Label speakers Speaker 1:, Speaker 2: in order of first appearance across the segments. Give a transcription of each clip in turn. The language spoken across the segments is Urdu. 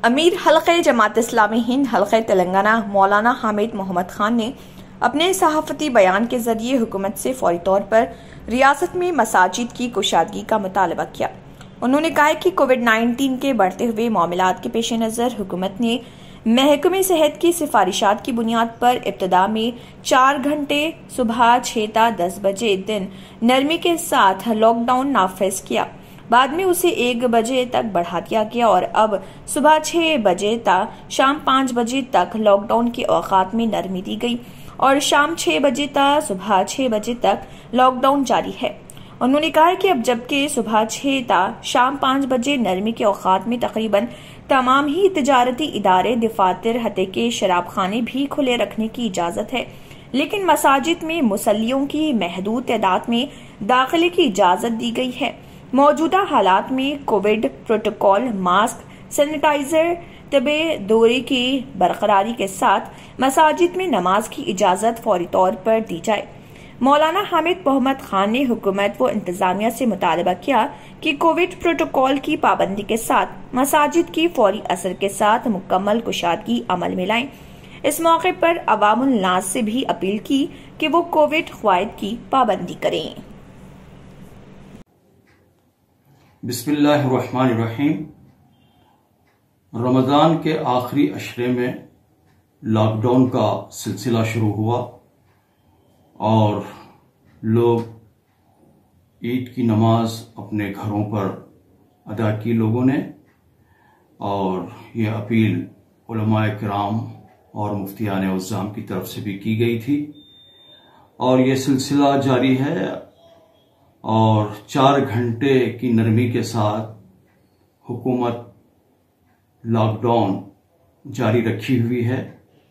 Speaker 1: امیر حلقہ جماعت اسلامی ہند حلقہ تلنگانہ مولانا حامد محمد خان نے اپنے صحافتی بیان کے ذریعے حکومت سے فوری طور پر ریاست میں مساجد کی کشادگی کا مطالبہ کیا۔ انہوں نے کہا کہ کووڈ-19 کے بڑھتے ہوئے معاملات کے پیش نظر حکومت نے محکمہ صحت کی سفارشات کی بنیاد پر ابتدا میں 4 گھنٹے صبح 6 تا 10 بجے دن نرمی کے ساتھ لاک ڈاؤن نافذ کیا، بعد میں اسے 1 بجے تک بڑھا دیا گیا اور اب صبح 6 بجے تا شام 5 بجے تک لاک ڈاؤن کے اوقات میں نرمی دی گئی اور شام 6 بجے تا صبح 6 بجے تک لاک ڈاؤن جاری ہے۔ انہوں نے کہا کہ اب جبکہ صبح 6 تا شام 5 بجے نرمی کے اوقات میں تقریباً تمام ہی تجارتی ادارے، دفاتر، حتیٰ کہ شراب خانے بھی کھلے رکھنے کی اجازت ہے، لیکن مساجد میں مصلیوں کی محدود تعداد میں داخلے کی اجازت دی گئی ہے۔ موجودہ حالات میں کووڈ پروٹوکول، ماسک، سینیٹائزر، طبی دوری کی برقراری کے ساتھ مساجد میں نماز کی اجازت فوری طور پر دی جائے۔ مولانا حامد محمد خان نے حکومت و انتظامیہ سے مطالبہ کیا کہ کووڈ پروٹوکول کی پابندی کے ساتھ مساجد کی فوری اثر کے ساتھ مکمل کشادگی عمل میں لائیں۔ اس موقع پر عوام الناس سے بھی اپیل کی کہ وہ کووڈ قواعد کی پابندی کریں۔
Speaker 2: بسم اللہ الرحمن الرحیم۔ رمضان کے آخری عشرے میں لاک ڈاؤن کا سلسلہ شروع ہوا اور لوگ عید کی نماز اپنے گھروں پر ادا کی لوگوں نے، اور یہ اپیل علماء کرام اور مفتیان عظام کی طرف سے بھی کی گئی تھی، اور یہ سلسلہ جاری ہے اور 4 گھنٹے کی نرمی کے ساتھ حکومت لاک ڈاؤن جاری رکھی ہوئی ہے۔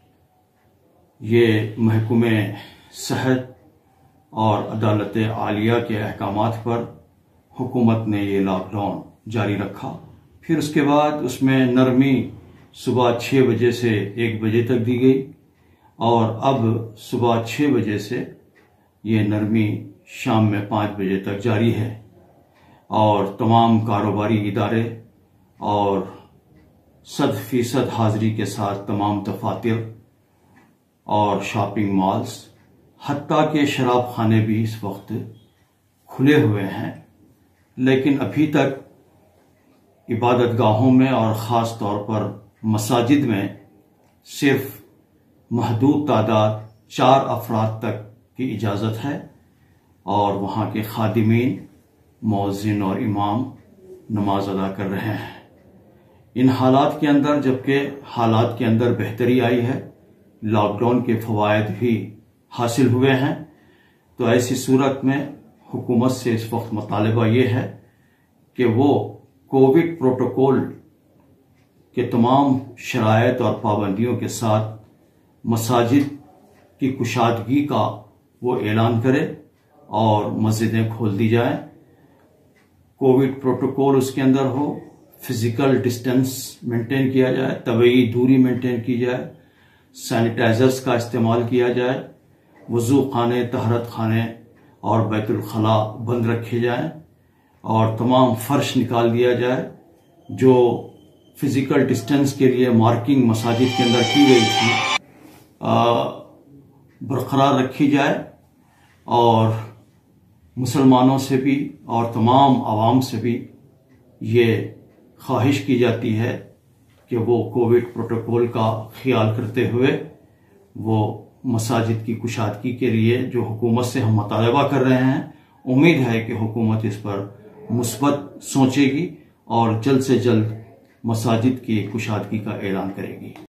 Speaker 2: یہ محکمہ صحت اور عدالت عالیہ کے احکامات پر حکومت نے یہ لاک ڈاؤن جاری رکھا، پھر اس کے بعد اس میں نرمی صبح 6 بجے سے 1 بجے تک دی گئی، اور اب صبح 6 بجے سے یہ نرمی شام میں 5 بجے تک جاری ہے، اور تمام کاروباری ادارے اور 100% حاضری کے ساتھ تمام دفاتر اور شاپنگ مالز، حتیٰ کہ شراب خانے بھی اس وقت کھلے ہوئے ہیں، لیکن ابھی تک عبادت گاہوں میں اور خاص طور پر مساجد میں صرف محدود تعداد 4 افراد تک کی اجازت ہے، اور وہاں کے خادمین، مؤذن اور امام نماز ادا کر رہے ہیں۔ ان حالات کے اندر، جبکہ حالات کے اندر بہتری آئی ہے، لاک ڈاؤن کے فوائد بھی حاصل ہوئے ہیں، تو ایسی صورت میں حکومت سے اس وقت مطالبہ یہ ہے کہ وہ کووڈ پروٹوکول کے تمام شرائط اور پابندیوں کے ساتھ مساجد کی کشادگی کا وہ اعلان کرے اور مسجدیں کھول دی جائیں۔ کووڈ پروٹوکول اس کے اندر ہو، فزیکل ڈسٹینس مینٹین کیا جائے، طبعی دوری مینٹین کی جائے، سینیٹائزرز کا استعمال کیا جائے، وضو خانے، طہارت خانے اور بیت الخلاء بند رکھے جائیں، اور تمام فرش نکال دیا جائے۔ جو فزیکل ڈسٹینس کے لیے مارکنگ مساجد کے اندر کی گئی تھی برقرار رکھی جائے، اور مسلمانوں سے بھی اور تمام عوام سے بھی یہ خواہش کی جاتی ہے کہ وہ کووڈ پروٹوکول کا خیال کرتے ہوئے وہ مساجد کی کشادگی کے لیے جو حکومت سے ہم مطالبہ کر رہے ہیں، امید ہے کہ حکومت اس پر مثبت سوچے گی اور جلد سے جلد مساجد کی کشادگی کا اعلان کرے گی۔